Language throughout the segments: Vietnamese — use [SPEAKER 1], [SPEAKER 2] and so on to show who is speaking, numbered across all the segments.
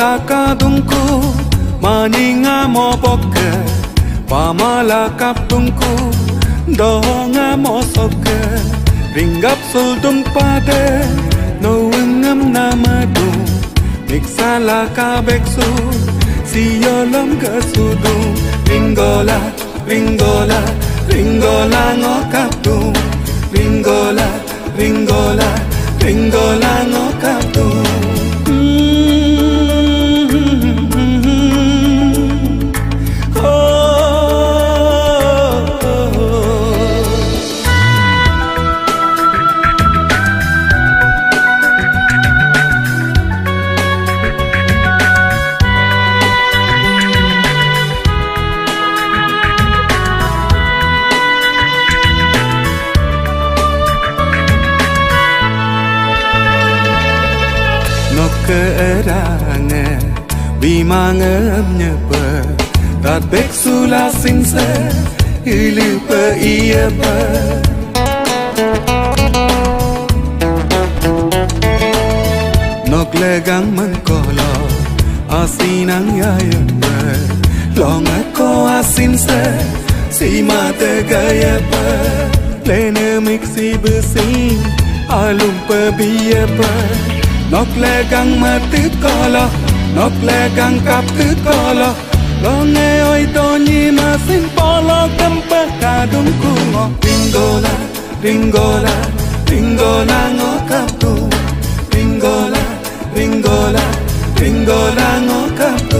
[SPEAKER 1] Ringola kadungku maninga mo poke pamala kaptungku donga mo soke ringgap suldum pade no wengam namadu miksala kabeksu siyolom kesudu Ringola Ringola Ringola ngokaptung Ringola Ringola Ringola ngokaptung keerange bimangem nyepe tat beksula singse ilupe iepe nok legang mengkolo asinang yayepe long ako asinse si mate gayepe lene miksi besi alumpe biepe nok legang mati kala nok legang kapti kala longe oi doni masin polo kampa kadungku ngo Ringola Ringola Ringola ngo kaptu Ringola Ringola Ringola ngo kaptu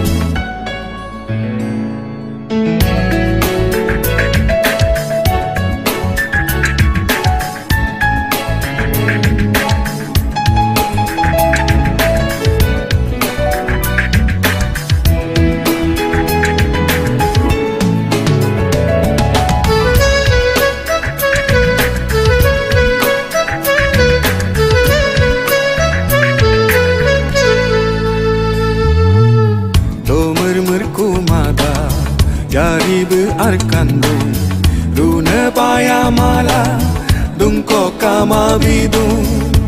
[SPEAKER 1] Jari berarkandung Runa paya mala Dungko kama bidung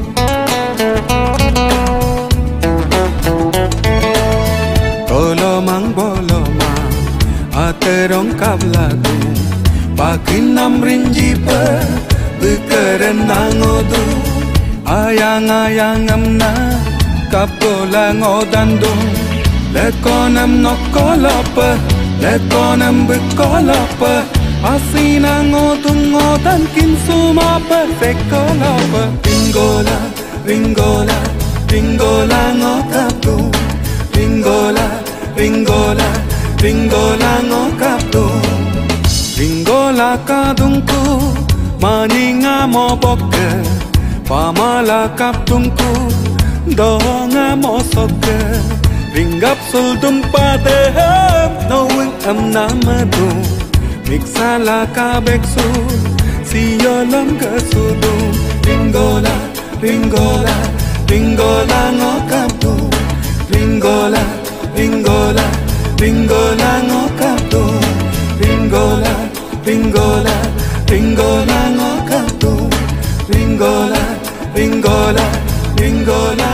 [SPEAKER 1] Kolomang bolomang Aterong kablagu Pakin nam rinjipe Bekeren nangodu Ayang-ayang amna Kapola ngodandung Lekonam nokolope lekonam bekolapa asina ngotung ngotan kinsuma perfekolapa Ringola Ringola Ringola ngokaptu Ringola Ringola Ringola ngokaptu Ringola kadungku maninga mo boke pamala kaptungku donga mo soke ringgap suldum padeham knowing am namadu miksala kabeksu siyolom kesudu Ringola Ringola Ringola ngokaptu Ringola Ringola Ringola ngokaptu Ringola Ringola Ringola ngokaptu Ringola Ringola Ringola